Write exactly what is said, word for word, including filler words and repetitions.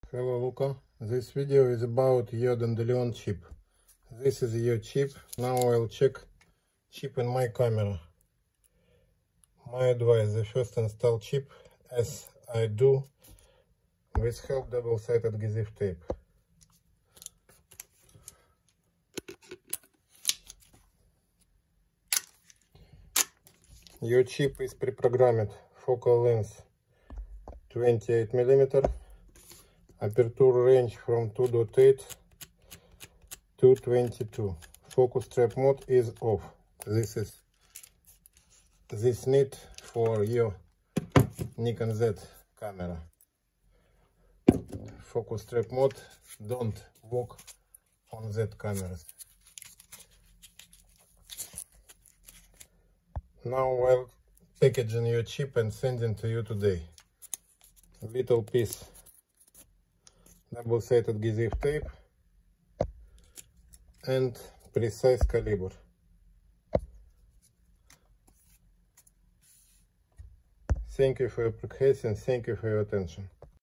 Hello Luca, this video is about your Dandelion chip. This is your chip. Now I'll check chip in my camera. My advice, the first install chip as I do with help double-sided adhesive tape. Your chip is pre-programmed. Focal length twenty-eight millimeter. Aperture range from two point eight to twenty-two. Focus trap mode is off. This is this need for your Nikon Z camera. Focus trap mode don't work on Z cameras. Now I'll packaging your chip and sending to you today. Little piece double-sided adhesive tape and precise caliber. Thank you for your practice and thank you for your attention.